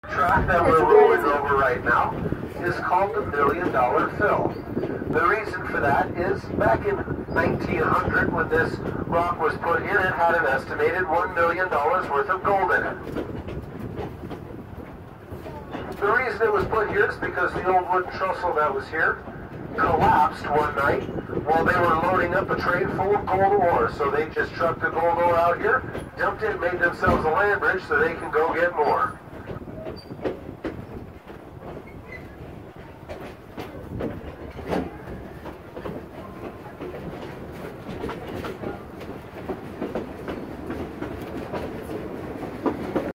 Track that we're rolling over right now is called the $1 Million Fill. The reason for that is back in 1900 when this rock was put in, it had an estimated $1 million worth of gold in it. The reason it was put here is because the old wooden trestle that was here collapsed one night while they were loading up a train full of gold ore. So they just trucked the gold ore out here, dumped it, made themselves a land bridge so they can go get more.